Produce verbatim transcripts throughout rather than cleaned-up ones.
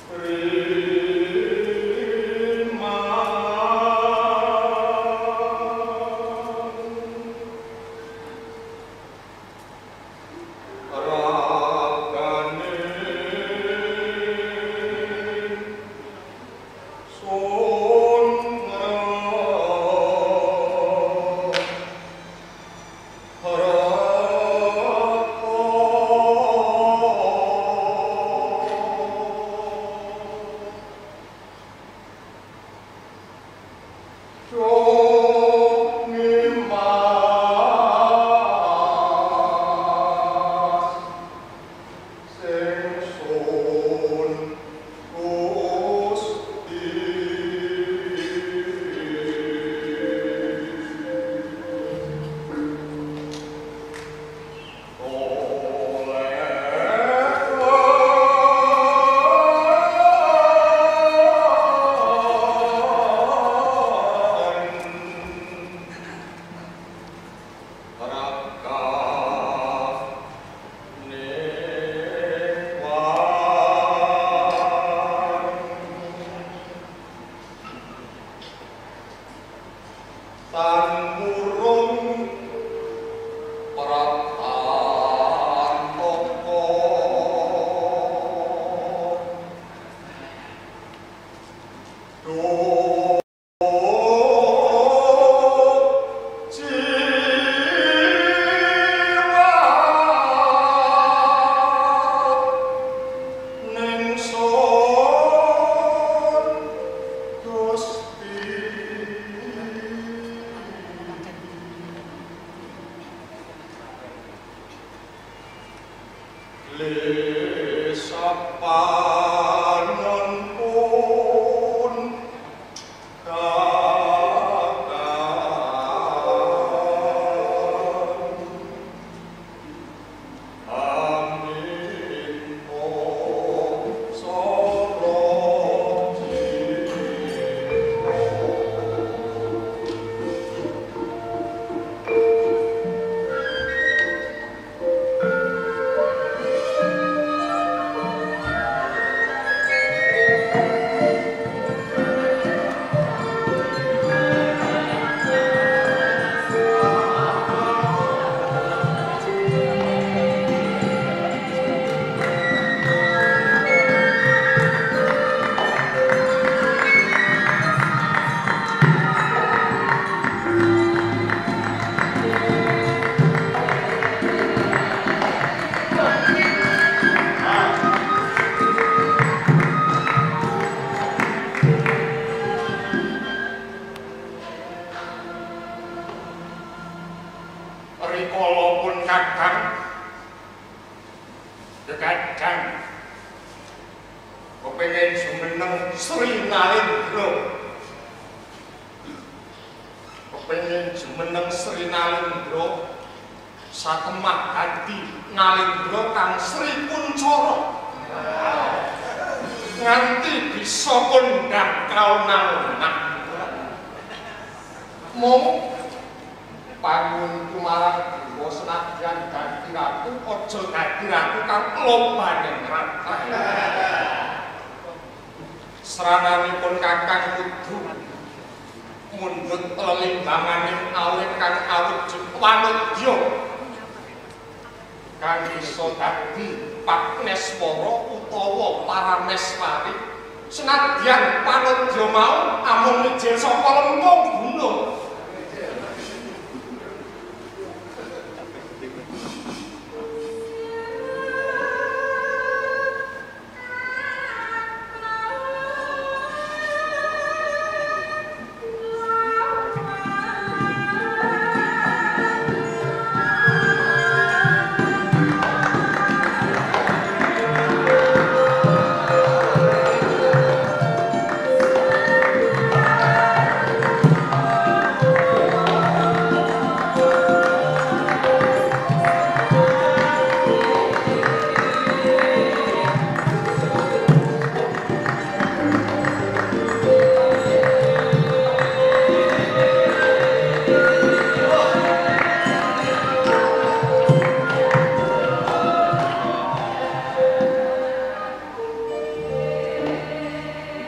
Thank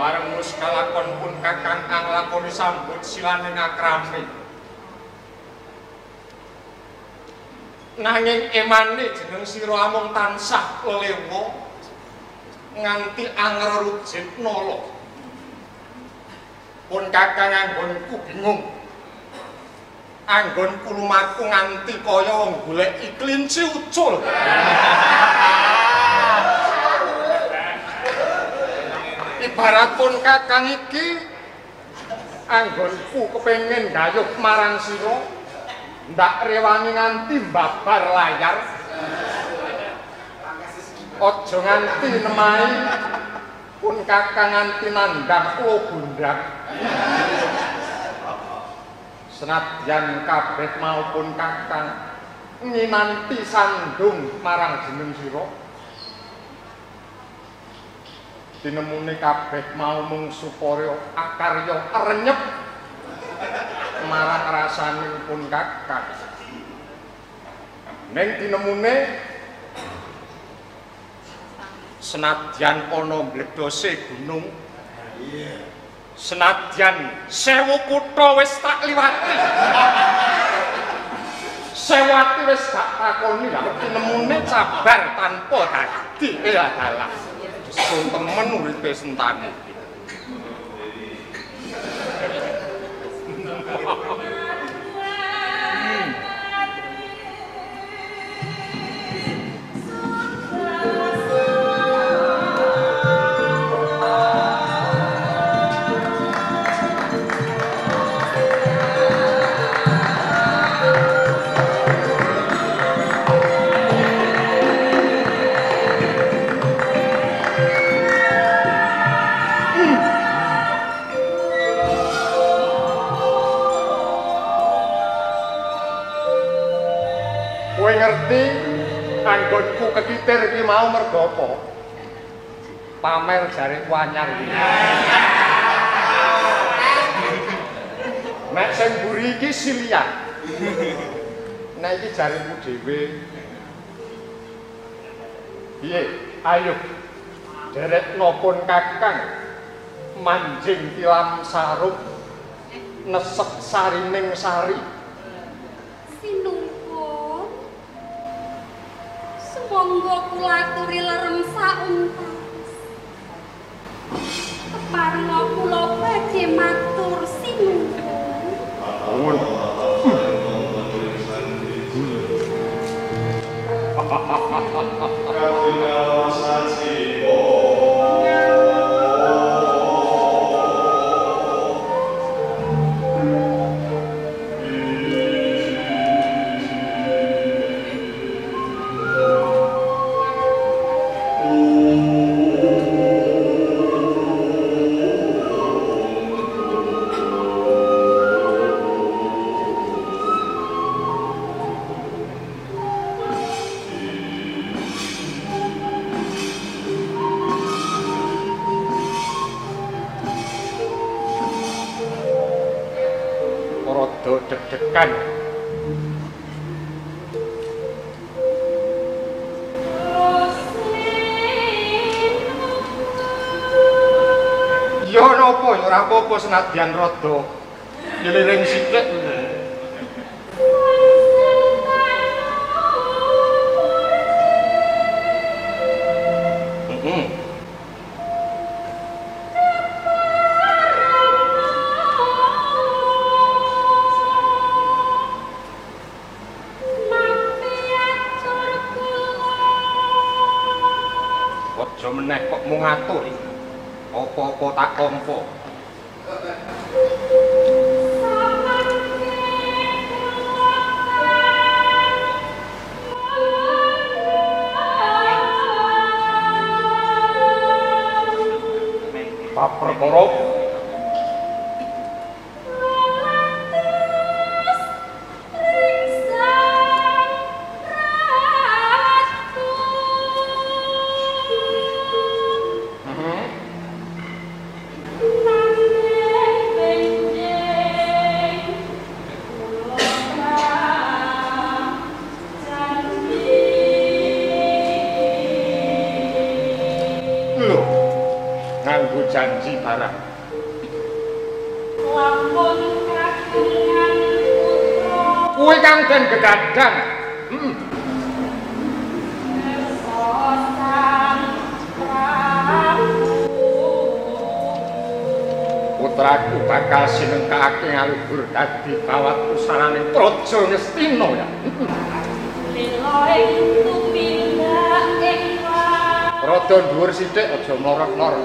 bareng muskalakon pun kakang kang lakoni sambut silane ngakrami. Nanging emane jeneng sira amung tansah lewa nganti angrerujit nala. Pun kakang anggonku bingung. Anggonku lumaku nganti kaya wong golek kelinci ucul. Ibarat pun kakang iki anggonku kepengin gayuh marang sira ndak rewangi nganti mbabar layar. Aja nganti nemahi pun kakang nganti nandhang kula bundak. Senadyan kabeh maupun kakang nginanti sandung marang jeneng sira. Dinemune kabeh mau mung supaya akarya renyep marang rasanipun kakang. Ning dinemune senadyan ana mbledhose gunung, senadyan sewu kutha wis tak liwati, sewati wis gak takoni lha dinemune sabar tanpa dadi dalah. Sun temen uripe sentane. Ngerti anggonku kekitir iki mau mergo apa? Pamer jareku anyar iki. Nek sing mburi iki silian. Nek iki jareku dhewe. Piye? Ayo. Derekno pun kakang manjing tilam sarung nesek sarining sari. Monggo kula aturi lerem sauntas. Keparenga kula badhe matur sinuwun. Deg-degan. Ya napa ya ora apa-apa senadyan rada nyeliring sithik. Heeh. Aja meneh kok mung ngatur. Apa-apa tak tampa. Bab perkara nganggo janji barang. Lampun kagungan putra. Kuwi kang den gegadang. Heeh. Putraku bakal sinengkake ngaluhur dadi kawat pusaraning Praja Ngastina ya. Lila ing tumindak ing Rada dhuwur sithik aja mlorot-mlorot.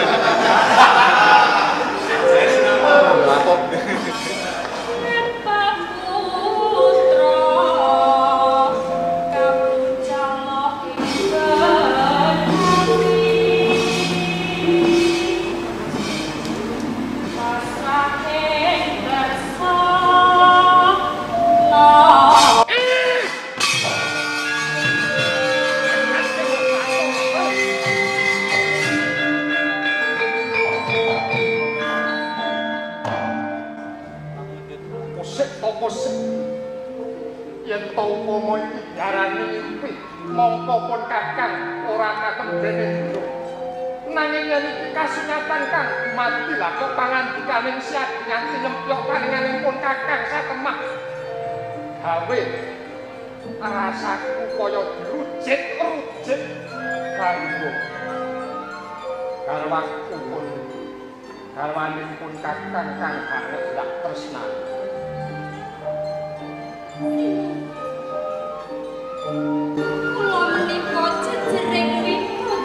Yen to upama iki darani mimpi mongko pun kakang ora katembene dulu nanging yen iki kasunyatan kang mati lah kok pangandikaning siap nganti nyempyok paninganing pun kakang satemah gawe rasaku kaya dirujit-rujit kanggo garwaku pun garwaning pun kakang kang banget ndak tresnani. Kula menika jejering witut.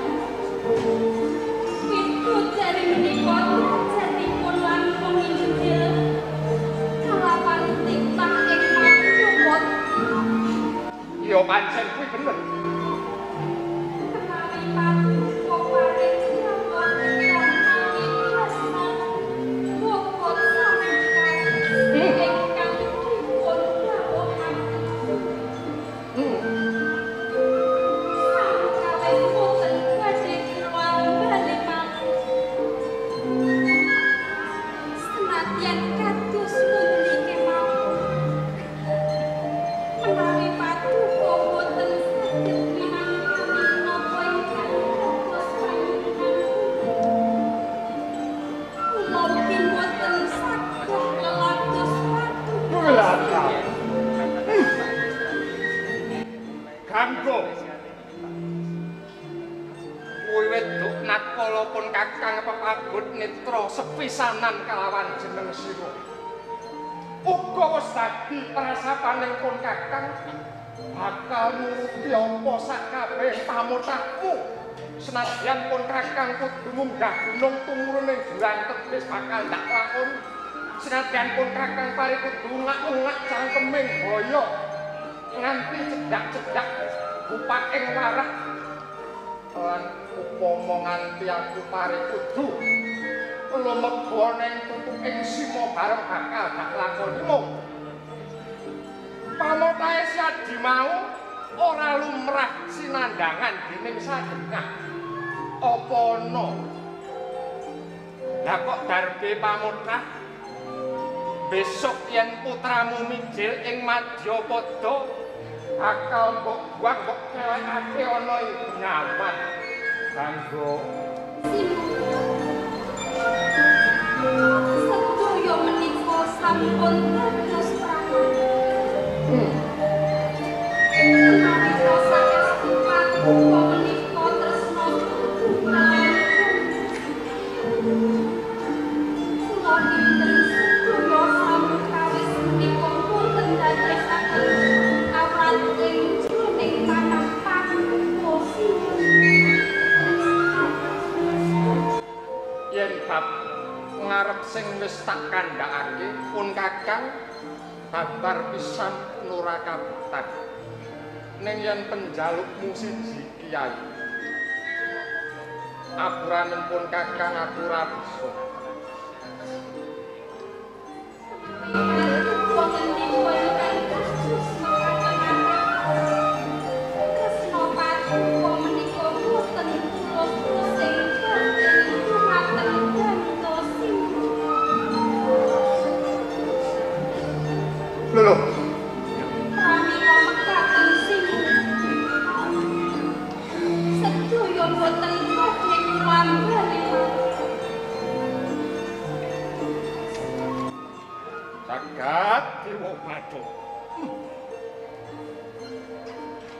Witut dari menika derajatipun langkung inggil. Kalawan titah ing makrumat. Iya pancen kuwi bener. Menawi paduka paring nyawang ingkang awitresnan. Bokot samengkang ingkang dipun dawuhaken. Sakawis boten badhe kula bali malih. Senadyan kados pundi kemawon. Menawi paduka boten saged minangkani napa ingkang dados panjenengan. Kula ugi boten saged lelados paduka. Ganggo. Kuwi wedok nakala pun kakang pepagut netra sepisanan kalawan jeneng sira. Uga wis dadi prasapaning pun kakang bakal nuruti apa sakabeh pamutahmu. Senadyan pun kakang kudu munggah gunung tumurun ing jurang tebis bakal ndak lakon. Senadyan pun kakang pari kudu ngak-ngak cangkeming boyo. Nganti cedak-cedak bupaking warah lan upama nganti aku pari kudu lumeba ning tutuking sima bareng bakal gak lakoni mung pamutahe Siadi mau ora lumrah sinandhangan dening sadengah apa ana lah kok darbe pamutah besok yen putramu mijil ing Madyapada akal mbok buang mbok kelekake ana ing nyaman kanggo sedaya menika sampun dados pramana. Menawi saestu paduka menika tresna kalawan kula dinten sedaya samukawis menika boten dadosaken awrat ing jroning panampakan yen bab ngarep sing wis tak kandhakake pun kakang babar pisan nurakabutan ning yen penjalukmu siji kiai apuraning pun kakang aku ora bisa lho pramila mekaten sing sedaya boten badhe kula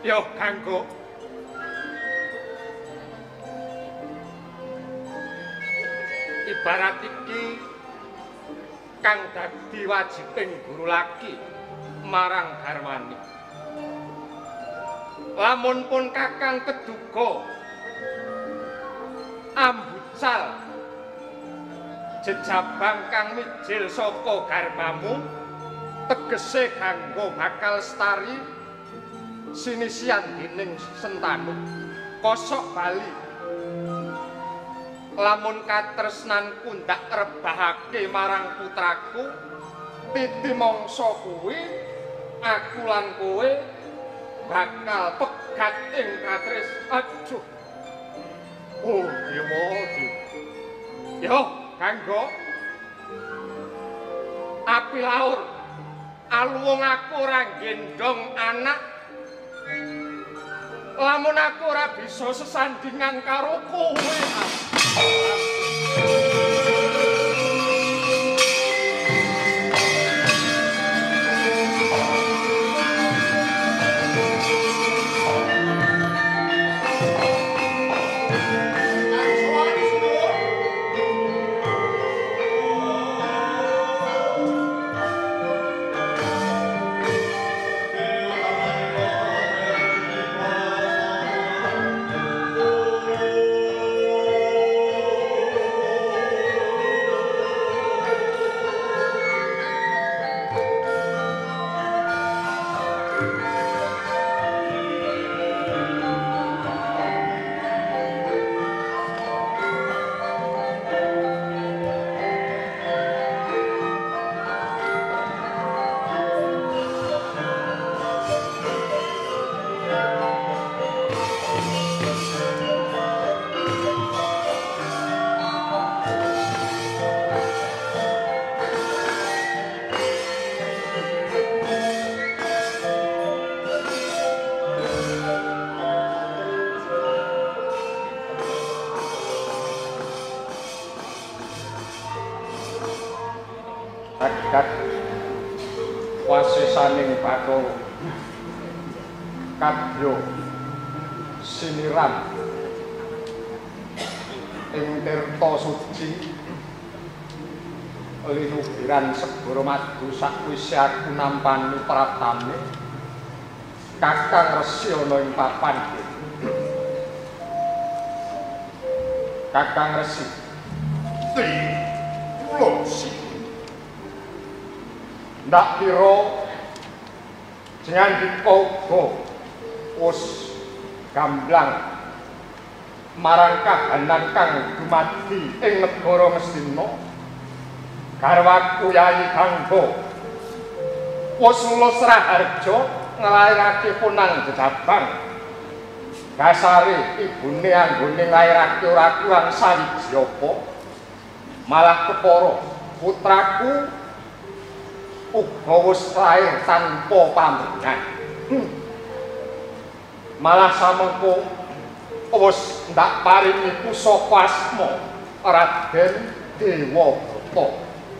Yo kanggo ibarat iki kang dadi wajibing guru laki marang garwane. Lamun pun kakang keduga ambucal jejabang kang mijil saka garbamu tegese kanggo bakal stari sinisian dening Sentanu kosok bali. Lamun katresnanku ndak rebahake marang putraku titi mangsa kuwi aku lan kowe bakal pegat ing katris. Aduh. Oh, iya modi. Yo, kanggo api laur aluwung aku ora gendong anak. Lamun aku ora bisa sesandingan karo kowe. Agat wasesaning Bathara kadya siniram ing tirta suci linubiran segara madu sakwise aku nampani pratame Kakang Resi ana ing papan Kakang Resi Ti kula si ndak kira jenengan dikogo wis gamblang marang kahanan kang dumadi ing negara Ngastina garwaku Yayi Gangga wis lulus raharja nglairake punang jejabang dasare ibune anggone nglairake ora kurang sawiji apa malah kepara putraku uga wis lair tanpa pamrih. Hmm. Malah samengko wis ndak paringi pusaka asma Raden Dewabrata.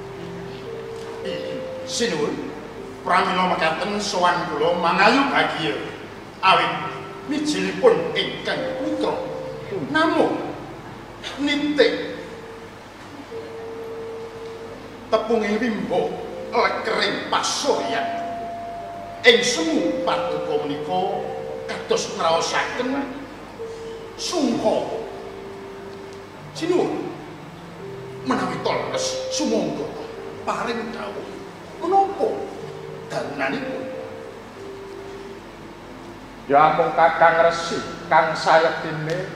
Sinuwun, pramila mekaten sowan kula mangayu bagiya awit mijilipun ingkang putra. Namung nitik tepunging wimbo lekering pasuryan ing semu paduka menika kados ngraosaken sungha sinuwun menawi toles sumangga paring dawuh menapa dalunanipun. Ya mung Kakang Resi kang sayektine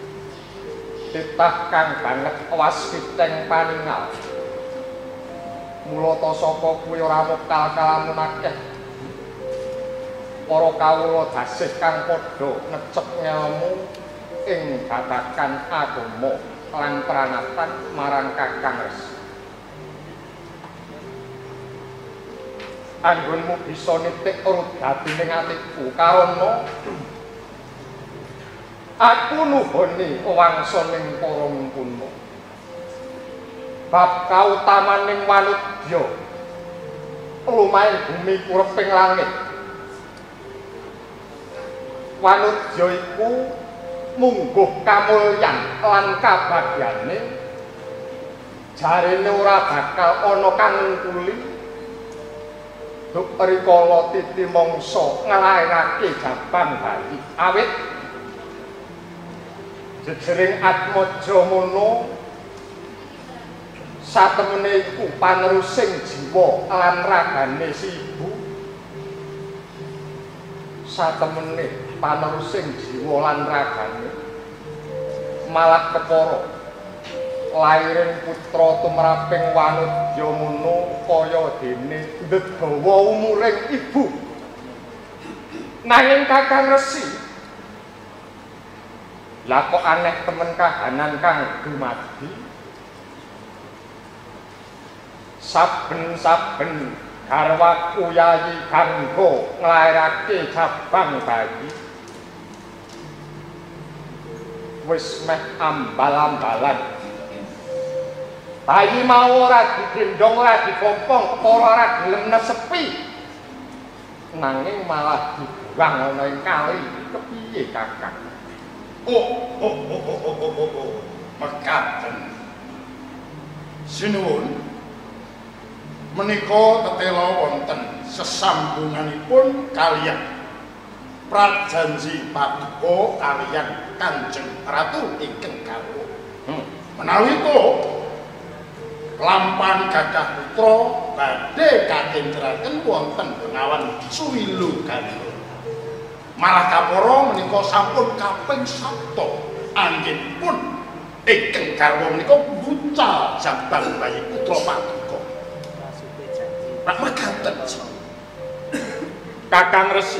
titah kang banget awas kiteng paningal mula ta sapa kuwi ora mokal kalamun akeh para kawula dasih kang padha ngecep ngelmu ing babagan agama lan pranatan marang Kakang Resi. Anggonmu bisa nitik rudatining atiku karana aku nuhoni wangsaning para mungkuna bab kautamaning wanudya lumayan bumi kureping langit Wanudya iku mungguh kamulyan lan kabagyane jarene ora bakal ana kang ngkuli duk rikala titi mangsa nglairake Jabang Bali awit jejering Atmaja mono satemene iku panerusing jiwa lan ragane si ibu satemene panerusing jiwa lan ragane malah kepara lairing putra tumraping Wanudya mono kaya dene ndedawa umuring ibu nanging Kakang Resi lah kok aneh temen kahanan kang dumadi saben-saben garwaku yayi kanggo nglairake Jabang Bali wis meh ambal-ambalan bayi mau ora digendong ora dipompong kepala ora gelem nesepi nanging malah dibuang ana ing kali kepiye Kakang oh oh oh oh oh oh oh oh mekaten sinuwun menika tetela wonten sesambunganipun kaliyan prajanji paduka kaliyan Kanjeng Ratu ingkang kawruh hmm. menawi to lampani gadah putra badhe kakendraken wonten Bengawan Suwilu Gandha malah kapara menika sampun kaping sabta anggenipun ingkang garwa menika bucal Jabang Bayi putra paduka rak mekaten Kakang Resi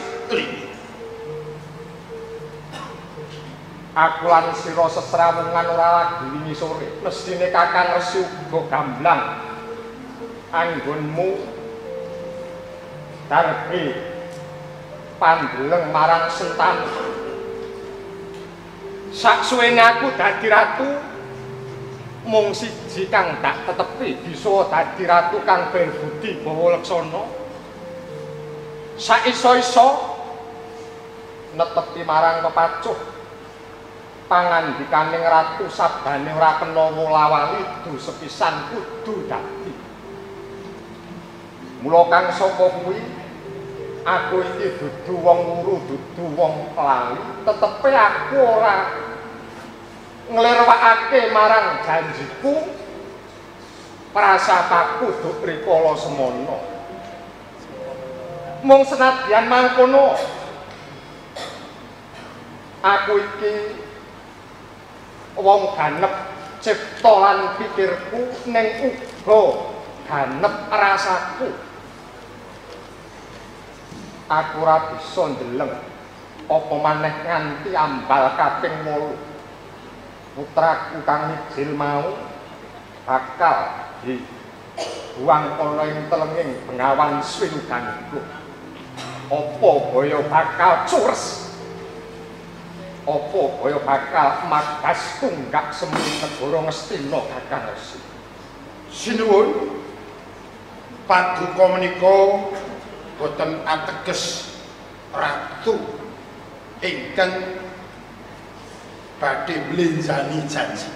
aku lan sira sesrawungan ora lagi wingi sore mestine Kakang Resi uga gamblang anggonmu darbe pandeleng marang Sentani saksuwene aku dadi ratu mung siji kang tak tetepi bisa dadi ratu kang ben budi bawa leksana saiso-iso netepi marang pepacuh pangandikaning ratu sabdane ora kena wolawali du sepisan kudu dadi mula kang saka kuwi aku iki dudu wong wuru dudu wong lali tetepe aku ora nglirwakake marang janjiku prasapaku duk rikala semana mung senadyan mangkono aku iki wong ganep cipta lan pikirku ning uga ganep rasaku aku ora bisa ndeleng apa maneh nganti ambal kaping wolu putraku kang ijil mau bakal dibuang ana ing telenging Bengawan Suwilu Gandha apa baya bakal cures apa baya bakal magas tunggak semu negara Ngastina Kakang Resi sinuwun paduka menika boten ateges ratu ingkang badhe mlenjani janji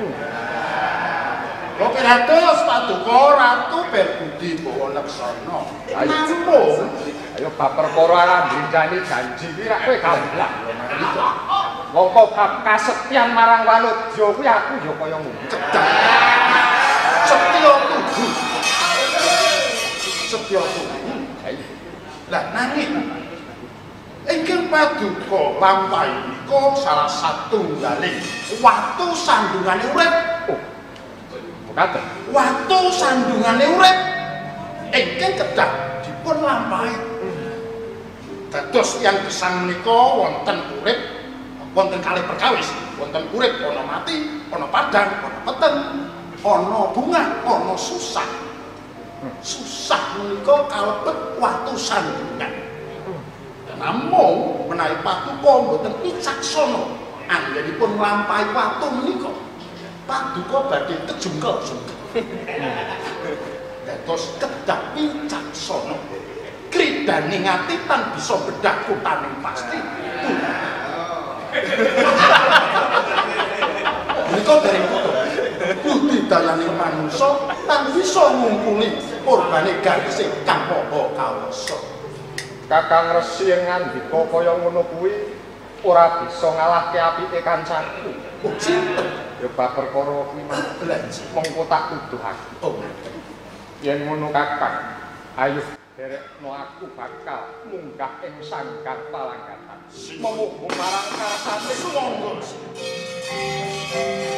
lho piratus paduka ratu berbudi bawa leksana namung ayo bab perkara ora mlenjani janji iki rak kowe gamblang wong kok bab kasetyan marang Wanudya kuwi aku ya kaya ngono cedak setya tubuh setya tubuh lah nanging ingkang paduka lampahi menika salah satunggaling watu sandungane urip oh mekaten watu sandungane urip ingkang kedah dipun lampahi dados yang gesang menika wonten urip wonten kalih perkawis wonten urip ana mati ana padhang ana peten ana bunga ana susah susah menika kalebet watu sandungan namung menawi paduka mboten wicaksana anggenipun nglampahi watu menika paduka badhe kejungkel-jungkel dados kedah wicaksana kridane ngati tan bisa bedah kutaning pasti Menika dereng foto. Budidayane manungsa lan bisa ngumpuli kurbane garise kang maha kawasa. Kakang Resi ngandika kaya ngono kuwi ora bisa ngalahke apike kancaku. Oh, sinten? Ya bab perkara kuwi mah mengko tak tuduhake. Oh, yen ngono Kakang, ayo derekno aku bakal munggah ing sanggar palanggatan. Memuga marang karsane monggo.